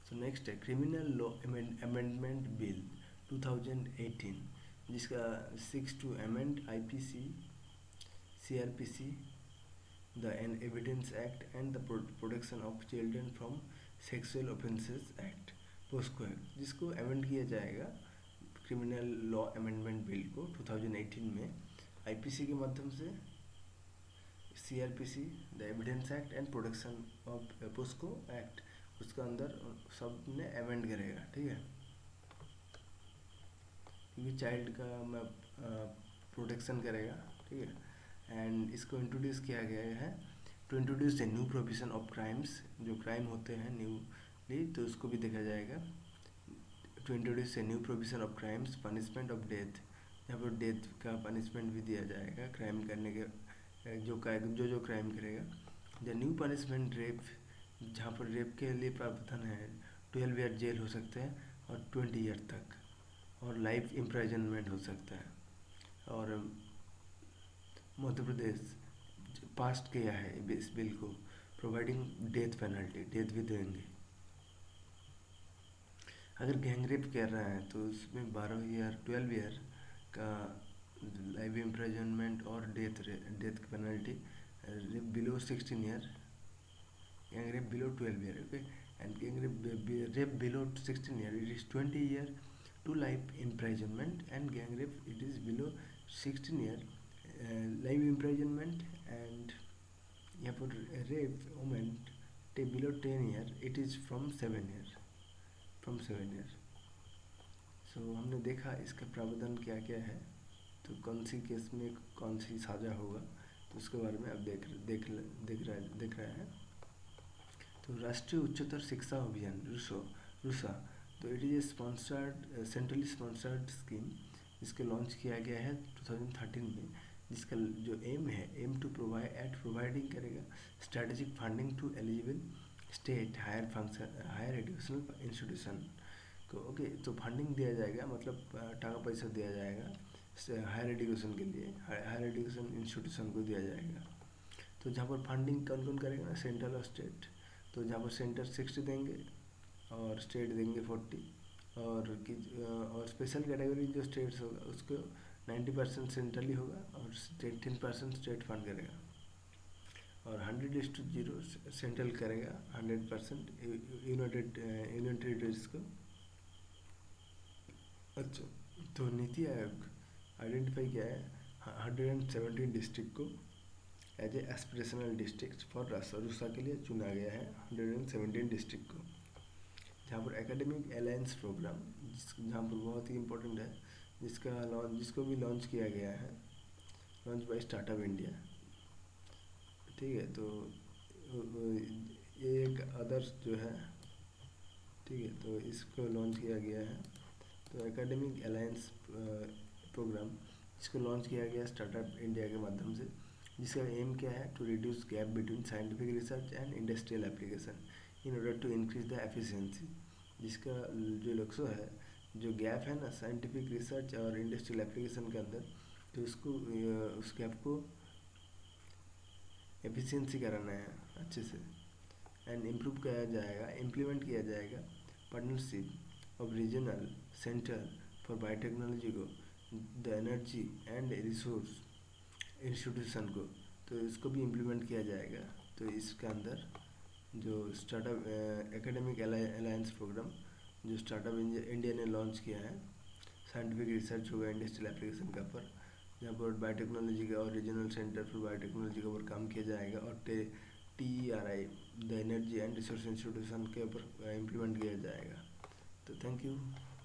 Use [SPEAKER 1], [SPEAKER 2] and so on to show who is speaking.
[SPEAKER 1] तो नेक्स्ट है criminal law amendment bill 2018, जिसका 6 to amend IPC, CRPC, the evidence act and the protection of children from sexual offences act, POCSO act, जिसको amend किया जाएगा criminal law amendment bill को 2018 में IPC के माध्यम से, CRPC, the evidence act and protection of POCSO act, उसका अंदर सब ने अमेंड करेगा। ठीक है, क्योंकि चाइल्ड का प्रोटेक्शन करेगा। ठीक है, एंड इसको इंट्रोड्यूस किया गया है to introduce a new provision of crimes, जो क्राइम होते हैं न्यूली, तो उसको भी देखा जाएगा। To introduce a new provision of crimes, punishment of death, यहाँ पर डेथ का पनिशमेंट भी दिया जाएगा क्राइम करने के, जो क्राइम करेगा। द न्यू पनिशमेंट रेप, जहाँ पर रेप के लिए प्रावधान है 12 ईयर जेल हो सकते हैं और 20 ईयर तक, और लाइफ इम्प्रिजनमेंट हो सकता है। और मध्य प्रदेश पास्ट किया है इस बिल को, प्रोवाइडिंग डेथ पेनल्टी, डेथ भी देंगे। अगर गैंग रेप कर रहा है तो उसमें 12 ईयर का लाइफ इम्प्रिजनमेंट और death penalty. Rape below 16 year, gang rape below 12 year, okay, and gang rape below 16 year it is 20 year to life imprisonment, and gang rape it is below 16 year life imprisonment, and यहाँ पर rape woman below 10 year it is from 7 year, so हमने देखा इसका प्रावधान क्या क्या है, तो कौन सी केस में कौन सी सजा होगा, तो उसके बारे में अब देख रहा है। तो राष्ट्रीय उच्चतर शिक्षा अभियान रूसा, तो it is a centrally sponsored scheme, जिसके लॉन्च किया गया है 2013 में, जिसका जो एम टू प्रोवाइडिंग करेगा strategic funding to eligible state higher educational institution को। ओके, तो फंडिंग दिया जाएगा, मतलब टाका पैसा दिया जाएगा हायर एजुकेशन के लिए, हायर एजुकेशन इंस्टीट्यूशन को दिया जाएगा। तो जहाँ पर फंडिंग कौन कौन करेगा ना, सेंट्रल और स्टेट। तो जहाँ पर सेंटर 60 देंगे और स्टेट देंगे 40, और स्पेशल कैटेगरी जो स्टेट्स होगा उसको 90% सेंट्रली होगा और 10% स्टेट फंड करेगा, और 100:0 सेंट्रल करेगा 100% यूनियन टेरिटरीज को। अच्छा, तो नीति आयोग आइडेंटिफाई किया है 117 डिस्ट्रिक्ट को as a aspirational district for RUSA के लिए चुना गया है 117 डिस्ट्रिक्ट को, जहाँ पर एकेडमिक अलायंस प्रोग्राम, जहाँ पर बहुत ही इम्पोर्टेंट है, जिसको भी लॉन्च किया गया है, लॉन्च बाय स्टार्टअप इंडिया। ठीक है, तो ये एक अदर्स जो है, ठीक है, तो इसको लॉन्च किया गया है। तो एकेडमिक अलायंस प्रोग्राम, इसको लॉन्च किया गया स्टार्टअप इंडिया के माध्यम से, जिसका एम क्या है, to reduce gap between scientific research and industrial application in order to increase the efficiency. जिसका जो लक्ष्य है, जो गैप है ना साइंटिफिक रिसर्च और इंडस्ट्रियल एप्लीकेशन के अंदर, तो उस गैप को एफिशिएंसी कराना है अच्छे से, एंड इम्प्रूव किया जाएगा, इम्प्लीमेंट किया जाएगा partnership of regional centre for biotechnology को, the energy and resource institution को, तो इसको भी इम्प्लीमेंट किया जाएगा। तो इसके अंदर जो स्टार्टअप एकेडमिक अलायंस प्रोग्राम जो स्टार्टअप इंडिया ने लॉन्च किया है, साइंटिफिक रिसर्च होगा इंडस्ट्रियल एप्लीकेशन का पर, जहाँ पर बायोटेक्नोलॉजी का और रीजनल सेंटर फॉर बायोटेक्नोलॉजी के ऊपर काम किया जाएगा, और TERI the energy and resource institution के ऊपर इम्प्लीमेंट किया जाएगा। तो थैंक यू।